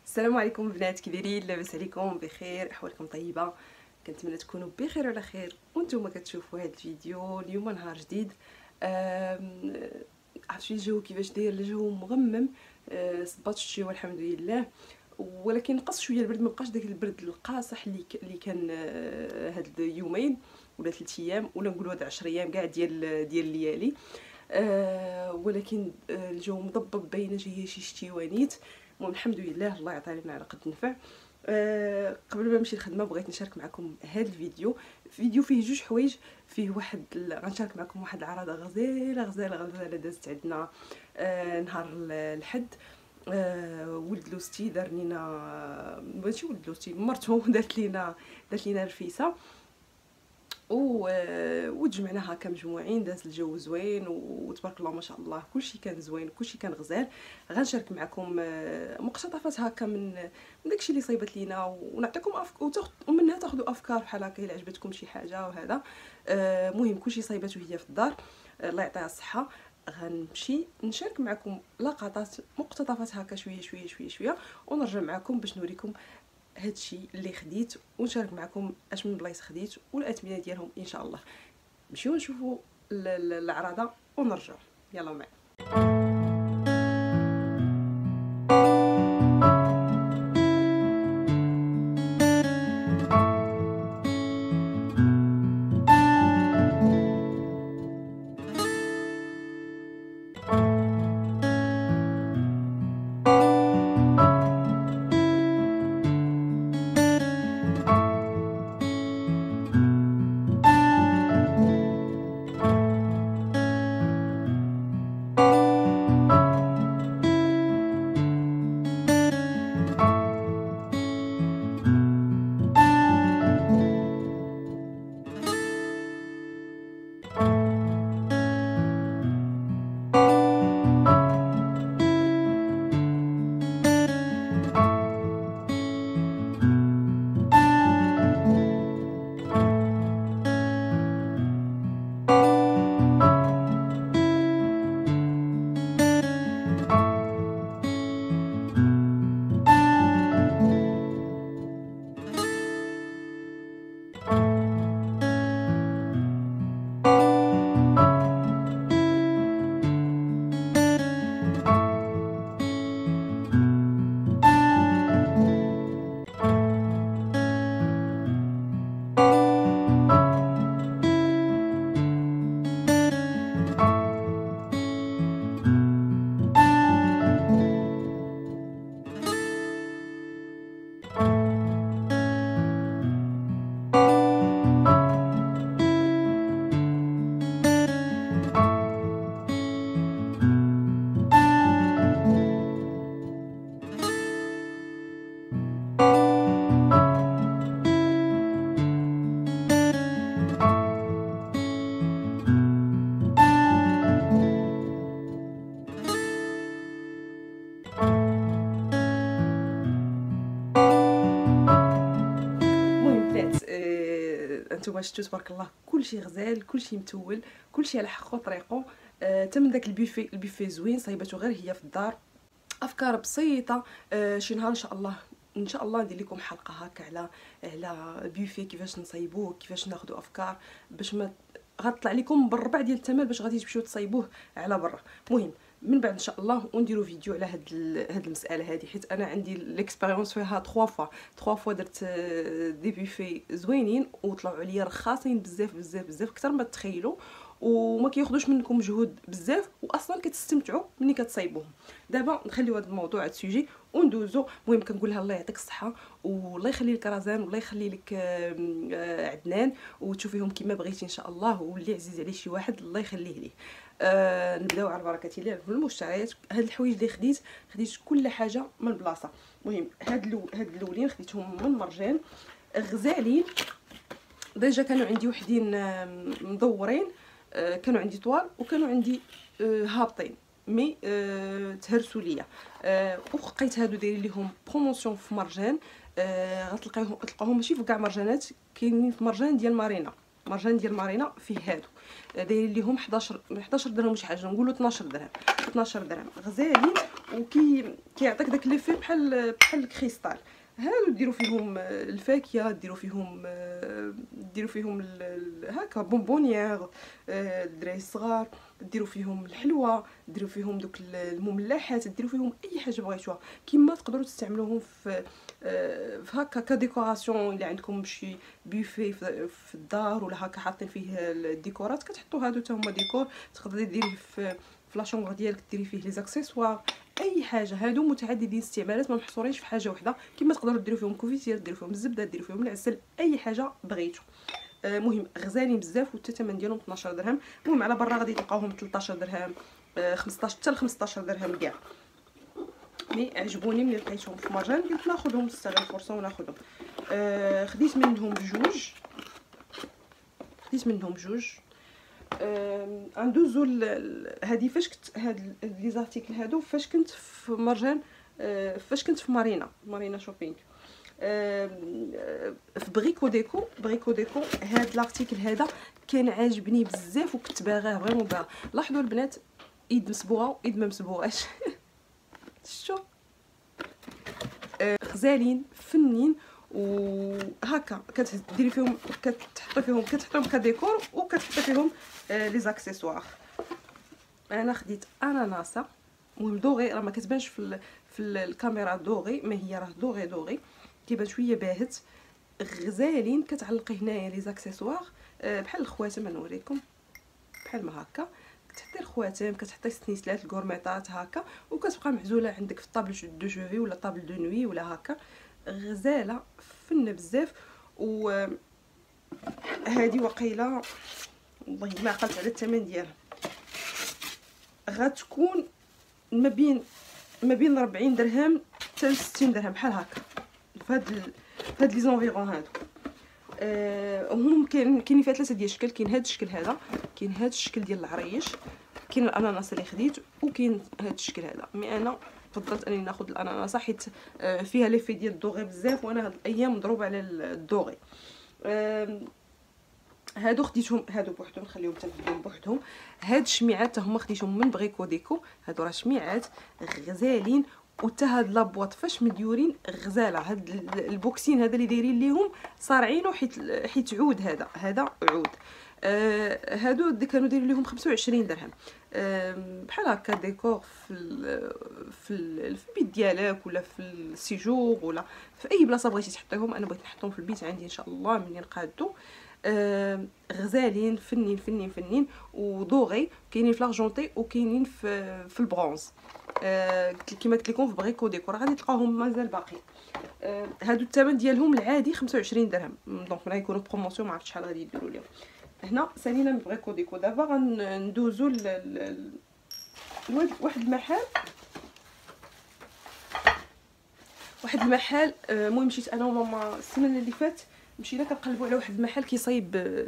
السلام عليكم البنات، كي دايرين؟ لاباس عليكم؟ بخير؟ احوالكم طيبه؟ كنتمنى تكونوا بخير وعلى خير وانتم كتشوفوا هذا الفيديو. اليوم نهار جديد. عرفتي الجو كيفاش داير؟ الجو مغمم. صبات الشتي والحمد لله، ولكن نقص شويه البرد، ما بقاش داك البرد القاصح اللي كان هاد اليومين ولا 3 ايام ولا نقولوا هاد 10 ايام كاع ديال الليالي. ولكن الجو مضبب، باينه جايه شي شتيوانيت. المهم الحمد لله، الله يعطي لنا على قد النفع. قبل ما نمشي الخدمه بغيت نشارك معكم هذا فيديو فيه جوج حوايج. فيه غنشارك معكم واحد العراضه غزاله دازت عندنا نهار الحد. ولد لوستي دار لينا، ماشي ولد لوستي، مرته دارت لينا رفيسه وتجمعنا هكا مجموعين. داز الجو زوين وتبارك الله ما شاء الله، كلشي كان زوين، كلشي كان غزال. غنشارك معكم مقتطفات هكا من داكشي اللي صايبت لينا، ونعطيكم ومنها تاخذوا افكار بحال هكا الا عجبتكم شي حاجه. وهذا مهم، كلشي صايبته هي في الدار، الله يعطيها الصحه. غنمشي نشارك معكم لقطات مقتطفات هكا شويه شويه شويه شويه، ونرجع معكم باش نوريكم هادشي اللي خديت، ونشارك معكم اش من بلايص خديت والاثمنه ديالهم ان شاء الله. نمشيو نشوفوا العراضه ونرجعوا. يلا معايا. انتم شفتوا تبارك الله، كلشي غزال، كلشي متول، كلشي على حقه طريقه. تم داك البوفي زوين، صايبته غير هي في الدار. افكار بسيطه. شي نهار ان شاء الله ندير لكم حلقه هكا على بوفي، كيفاش نصايبوه، كيفاش ناخذوا افكار باش ما غطلع لكم بالربع ديال الثمن باش غادي تمشيو تصايبوه على برا. مهم من بعد ان شاء الله ونديروا فيديو على هاد المساله هذه، حيت انا عندي ليكسبيريونس فيها 3 فوا درت دي بوفي زوينين وطلعوا عليا رخاصين بزاف بزاف بزاف اكثر ما تخيلوا، وما كياخذوش منكم مجهود بزاف، واصلا كتستمتعوا ملي كتصايبوهم. دابا نخليو هذا الموضوع، هذا السوجي، وندوزو. المهم كنقول لها الله يعطيك الصحه، والله يخلي لك رزان، والله يخلي لك عدنان، وتشوفيهم كما بغيتي ان شاء الله، واللي عزيز عليه شي واحد الله يخليه ليه. نبداو على بركه الله في المشتريات. هاد الحوايج اللي خديت كل حاجه من بلاصه. المهم هاد الاولين خديتهم من مرجان غزالين. ديجا كانوا عندي وحدين مدورين، كانوا عندي طوال وكانوا عندي هابطين، مي تهرسوا ليا. وخقيت هادو دايرين ليهم بروموسيون في مرجان. غتلقاوهم ماشي في كاع مرجانات، كاينين في مرجان ديال مارينا فيه هادو دايرين ليهم 11 درهم، شي حاجه نقولوا 12 درهم غزالين. كيعطيك داك ليفي بحال الكريستال. هادو ديروا فيهم الفاكهه، ديروا فيهم هكا بونبونيير الدراري الصغار، ديروا فيهم الحلوى، ديروا فيهم دوك المملحات، ديروا فيهم اي حاجه بغيتوها. كيما تقدروا تستعملوهم في هكا كديكوراسيون. الا عندكم شي بوفي في الدار ولا هكا حاطين فيه الديكورات، كتحطوا هادو حتى هما ديكور. تقدري ديريه في لا شومبر ديالك، ديري فيه لي زاكسيسوار، اي حاجه. هادو متعددين الاستعمالات، ما محصورينش في حاجه وحده. كيما تقدروا ديروا فيهم كوفيتير، ديروا فيهم الزبده، ديروا فيهم العسل، اي حاجه بغيتو. مهم غزالين بزاف، والثمن ديالهم 12 درهم. المهم على برا غادي تلقاوهم 13 درهم، 15 حتى ل 15 درهم كاع. مي عجبوني ملي لقيتهم في مارجان، قلت ناخذهم، نستغل الفرصه وناخذهم. خديت منهم جوج. ندوزو هادي فاش كنت هاد لي زارتيكل هادو فاش كنت في مارجان، فاش كنت في مارينا شوبينغ، في بريكو ديكو. هاد لارتيكل هذا كان عاجبني بزاف وكنت باغاه فريمون باغا. لاحظوا البنات، ايد مسبوغه وايد ما مسبوغاش. شتو غزالين فنين، وهكا كتديري فيهم، كتحطيهم كديكور، وكتحطي فيهم لي زاكسيسوار. انا خديت اناناسه، المهم دوغي، راه ما كتبانش في الكاميرا دوغي، ما هي راه دوغي كيبان شويه باهت. غزالين، كتعلقي هنايا لي زاكسيسوار بحال الخواتم. نوريكم بحال ما هكا، كتحطي الخواتم، كتحطي السنيسلات الكورميطات هكا، وكتبقى معزوله عندك في الطابل دو شوفي ولا طابل دو نوي ولا هكا. غزاله فن بزاف. و هذه وقيله والله ما عقلت على الثمن ديالها، غتكون ما بين 40 درهم حتى 60 درهم بحال هكا، فهاد لي زونفيرون هادو. هم كاينين فيها 3 ديال الشكل. كاين هاد الشكل هذا، كاين هاد الشكل ديال العريش، كاين الاناناس اللي خديت، وكاين هاد الشكل هذا. مي انا فضلت انني ناخذ الاناناس حيت فيها ليفي ديال الدوغي بزاف، وانا هاد الايام مضروبه على الدوغي. هادو خديتهم، هادو بوحدهم نخليهم تنفذهم بوحدهم. هاد الشميعات حتى هما خديتهم من بريكو ديكو. هادو راه شميعات غزالين، وتا هاد لابواط فاش مديورين غزاله. هاد البوكسين هذا اللي دايرين ليهم صارعينو حيت عود، هذا عود. هادو كانوا دايرين ليهم 25 درهم. بحال هكا ديكور في البيت ديالك، ولا في السيجور، ولا في اي بلاصه بغيتي تحطيهم. انا بغيت نحطهم في البيت عندي ان شاء الله منين قادو. غزالين فنين ودوغي. كاينين في لارجونتي وكاينين في البرونز. كيما قلت لكم في بريكو ديكور غادي تلقاوهم مازال باقي. هادو الثمن ديالهم العادي 25 درهم، دونك ملي يكونوا بروموسيون ما عرفتش شحال غادي يديروا لهم. هنا سالينا من بريكو ديكو. دابا غندوزو واحد المحل. المهم مشيت انا وماما السيمانه اللي فات، مشينا كنقلبوا على واحد المحل كيصايب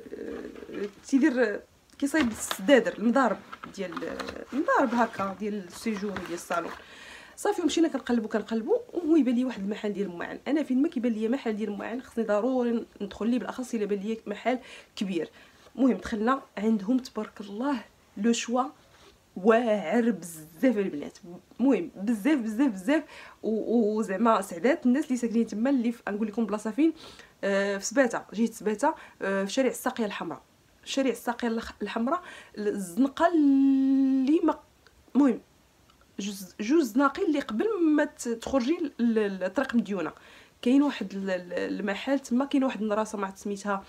السدادر، المضارب هكا ديال السيجور ديال الصالون. صافي مشينا كنقلبوا وهو يبان لي واحد المحل ديال المعان. انا فين ما كيبان لي محل ديال المعان خصني ضروري ندخل ليه، بالاخص الا بان لي محل كبير. المهم دخلنا عندهم تبارك الله لو شوا واعر بزاف البنات. المهم بزاف وزعما سعدات الناس اللي ساكنين تما، اللي نقول لكم بلاصه فين، في سباته. جيت سباته في شارع الساقيه الحمراء، الزنقه اللي المهم جوج ناقي اللي قبل ما تخرجي الطريق مديونه. كاين واحد المحل تما، كاين واحد المدرسه ما عرفت سميتها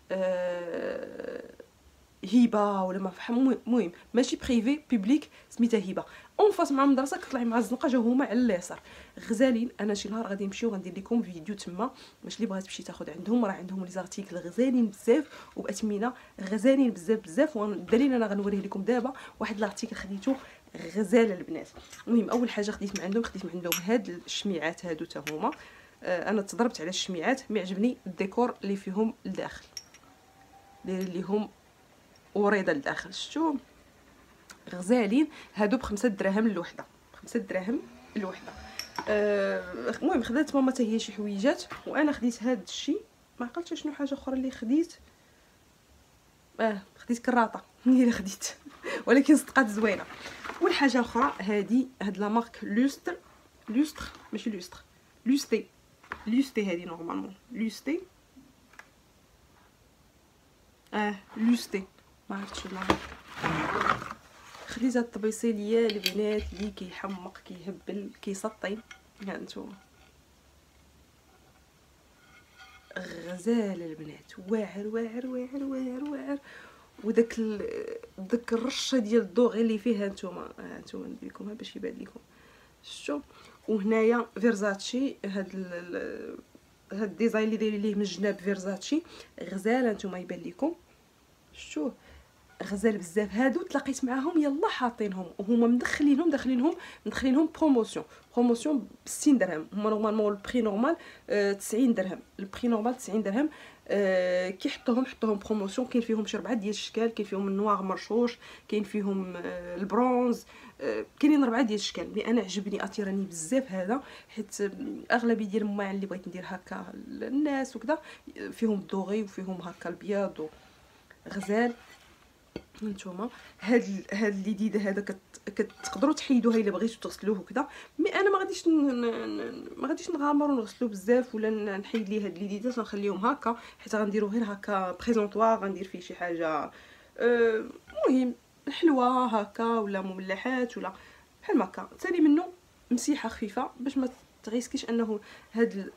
هبه ولا ما فهم. المهم ماشي بريفي بوبليك، سميتها هبه. اون فاس مع المدرسه كطلعي مع الزنقه، جاو هما على اليسار. غزالين. انا شي نهار غادي نمشيو غندير لكم فيديو تما، باش اللي بغات تمشي تاخذ عندهم. راه عندهم لي زارتيكل غزالين بزاف وباثمنه غزالين بزاف. والدليل انا غنوريه لكم دابا واحد لارتيكل خديته غزاله البنات. المهم اول حاجه خديت من عندهم هاد الشميعات هادو تا هما. انا تضربت على الشميعات، ما عجبني الديكور اللي فيهم لداخل، اللي هم وريضه لداخل. شفتوا غزالين هادو ب5 دراهم الوحده، 5 دراهم الوحده. المهم خدات ماما حتى هي شي حويجات، وانا خديت هاد الشيء. ما عقلتش شنو حاجه اخرى اللي خديت. خديت كراطه هي اللي خديت. ولكن صدقات زوينه. والحاجه اخرى هاد لا مارك لوستر ماشي لوستر، لوستي هذه نورمالمون لوستي لوستي ما عرفتش لا خديت هاد الطبيصيليه البنات اللي كيحمق كيهبل كيسطي. ها نتوما غزال البنات، واعر واعر واعر واعر واعر. وداك داك الرشه ديال الضوغي اللي فيها نتوما ندير لكمها باش يبان لكم شفتوا. وهنايا فيرزاتشي هاد الديزاين اللي دايرين ليه من الجناب فيرزاتشي غزال نتوما يبان لكم شفتوه غزال بزاف. هادو تلاقيت معاهم يلا حاطينهم وهما مدخلينهم بروموسيون ب 60 درهم. هما نورمالمون البري نورمال 90 درهم، البري نورمال 90 درهم. حطوهم بروموسيون. كاين فيهم شي 4 ديال الاشكال، كاين فيهم النوار مرشوش، كاين فيهم البرونز، كاينين 4 ديال الاشكال. مي انا عجبني اثيرني بزاف هذا، حيت اغلبيه ديال الماعن اللي بغيت ندير هكا للناس وكذا فيهم الدوغي وفيهم هكا البياض وغزال. نتوما هاد الليديده هذا كتقدروا تحيدوها الا بغيتو تغسلوه وكذا. مي انا ما غاديش نغامر ونغسلو بزاف ولا نحيد ليه هاد الليديدات، نخليهم هكا حيت غنديرو غير هكا بريزونطوار، غندير فيه شي حاجه مهم حلوه هكا ولا مملحات ولا بحال هكا. ثاني منه مسيحه خفيفه باش ما تغيسكيش انه هاد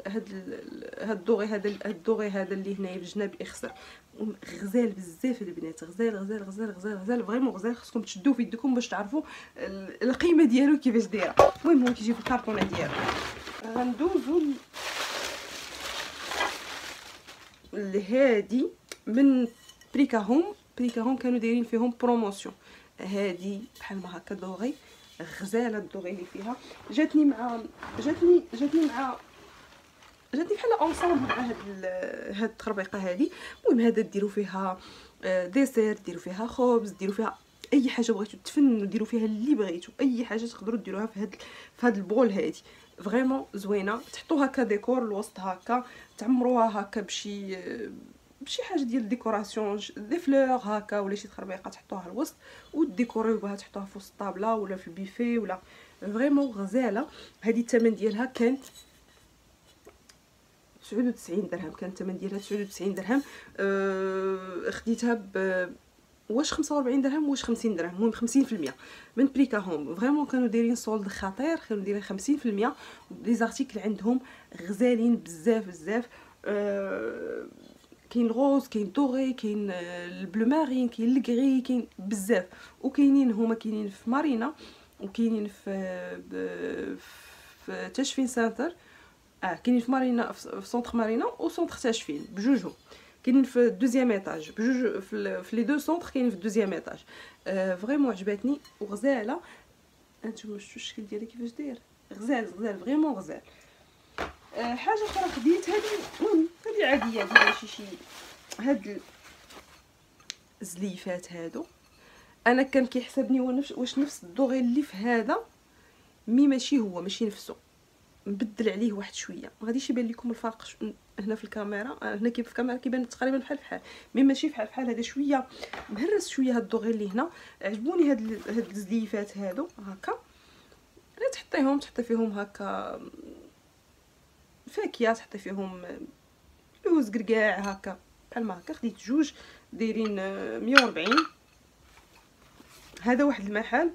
الدوغي هذا اللي هنايا بالجناب يخسر. غزال بزاف البنات، غزال فريمون غزال. خصكم تشدوه في يدكم باش تعرفوا القيمه ديالو كيفاش دايره. المهم هو كيجي في الكارطونه ديالو. غندوزو لهادي من بريكاهوم كانوا دايرين فيهم بروموسيون. هادي بحال ما هكا دوغي غزاله، الدوغي اللي فيها جاتني بحال اونصومبل مع هاد التخربيقه هادي. المهم هذا ديروا فيها ديسير، ديروا فيها خبز، ديروا فيها اي حاجه بغيتو تفننوا، ديروا فيها اللي بغيتو، اي حاجه تقدروا ديروها في هاد البول هادي فريمون زوينه. تحطوها كديكور الوسط هكا، تعمروها هكا بشي حاجه ديال ديكوراسيون دي فلور هكا ولا شي تخربيقه تحطوها الوسط وديكوريوها، تحطوها في وسط الطابله ولا في البيفي ولا فريمون غزاله. هذه الثمن ديالها كان 99 درهم، كان الثمن ديالها 99 درهم. خديتها واش 45 درهم واش 50 درهم، المهم 50% من بريكاهوم. فريمون كانوا دايرين سولد خطير، كانوا دايرين 50%. لي زارتيكل عندهم غزالين بزاف. كاين الغوز، كاين دوغي، كاين البلو مارين، كاين الكري، كاين بزاف. وكاينين هما كاينين في مارينا وكاينين في تشفين سنتر. كاينين في مارينا، في سونتر مارينا وسونتر تشفين بجوجهم. كاينين في الدوزيام ايطاج بجوج، في لي دو سونتر كاينين في الدوزيام ايطاج. فريمون عجبتني وغزاله. انتم شفتوا الشكل ديالها كيفاش داير غزال فريمون غزال. حاجه اخرى خديت هذه عاديه ماشي شي هاد الزليفات هادو. انا كان كيحسبني واش نفس الدوغي اللي في هذا، ماشي هو ماشي نفسه، نبدل عليه واحد شويه. ما غاديش يبان لكم الفرق هنا في الكاميرا، هنا في الكاميرا كيبان تقريبا بحال ماشي بحال هذا شويه مهرس شويه. هاد الدوغي اللي هنا عجبوني، هاد الزليفات هادو هكا. لا تحطي فيهم هكا فاكهه، تحطي فيهم لوز كركاع هكا بحال ما هكا. خديت جوج دايرين 140. هذا واحد المحل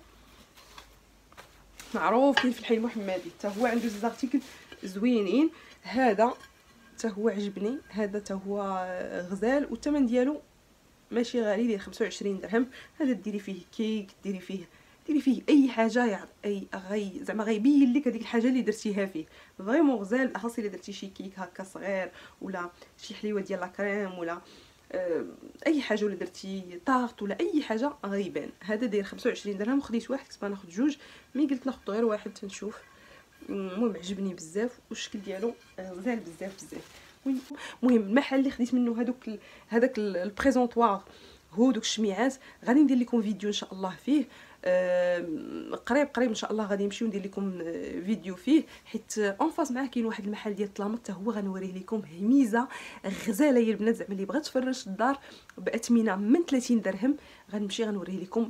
معروف كاين في الحي المحمدي، حتى هو عنده زارتيكل زوينين. هذا حتى هو عجبني، هذا حتى هو غزال والثمن ديالو ماشي غالي، ديال 25 درهم. هذا ديري فيه كيك، ديري فيه اي حاجه، زعما غيبين لك هذيك الحاجه اللي درتيها فيه. فريمون غزال، بالاخص الا درتي شي كيك هكا صغير ولا شي حليوه ديال لا كريم ولا اي حاجه، ولا درتي طارت ولا اي حاجه غيبان. هذا داير 25 درهم وخديت واحد، كنت ناخذ جوج مي قلت ناخذ غير واحد تنشوف. المهم عجبني بزاف والشكل ديالو غزال بزاف. المهم المحل اللي خديت منه هذاك البريزونطوار هو دوك الشميعات، غادي ندير لكم فيديو ان شاء الله فيه. قريب ان شاء الله غادي نمشيو ندير لكم فيديو فيه، حيت اون فاس معاه كاين واحد المحل ديال الطلامط حتى هو غنوريه لكم. ميزه غزاله يا البنات، زعما اللي بغات تفرش الدار باثمنه من 30 درهم غنمشي غنوريه لكم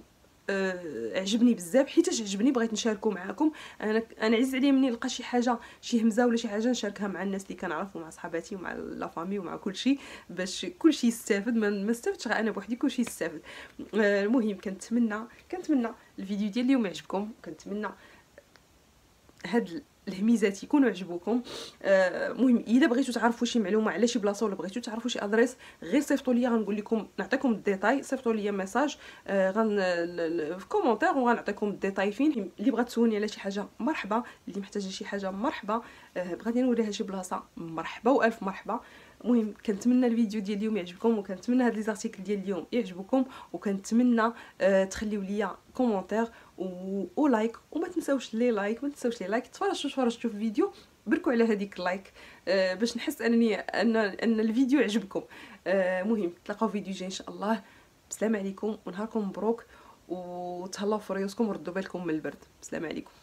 عجبني بزاف، حيتاش عجبني بغيت نشاركو معاكم. انا عز عليا مني نلقى شي حاجه، شي همزه ولا شي حاجه نشاركها مع الناس اللي كنعرف ومع صحاباتي ومع لا فامي ومع كلشي، باش كلشي يستافد، ما استافدش غير انا بوحدي، كلشي يستافد. المهم كنتمنى الفيديو ديال اليوم يعجبكم، كنتمنى هاد الهميزات يكونوا عجبوكم. مهم الا بغيتو تعرفوا شي معلومه على شي بلاصه ولا بغيتو تعرفوا شي ادريس، غير صيفطوا لي، غنقول لكم، نعطيكم الديتاي. صيفطوا لي ميساج في كومونتير وغنعطيكم الديتاي فين. اللي بغات تسولني على شي حاجه مرحبا، اللي محتاجه شي حاجه مرحبا، بغيتي نوريها شي بلاصه مرحبا والف مرحبا. المهم كنتمنى الفيديو ديال اليوم يعجبكم، وكنتمنى هاد لي زارتيكل ديال اليوم يعجبوكم، وكنتمنى تخليو لي كومونتير ولايك، وما تنساوش لي لايك، ما تنساوش لي لايك. تفرجتوا في الفيديو، بركوا على هذيك اللايك باش نحس ان الفيديو عجبكم. مهم تلاقاو فيديو جاي ان شاء الله. السلام عليكم ونهاركم مبروك، وتهلاو في ريوسكم وردوا بالكم من البرد. السلام عليكم.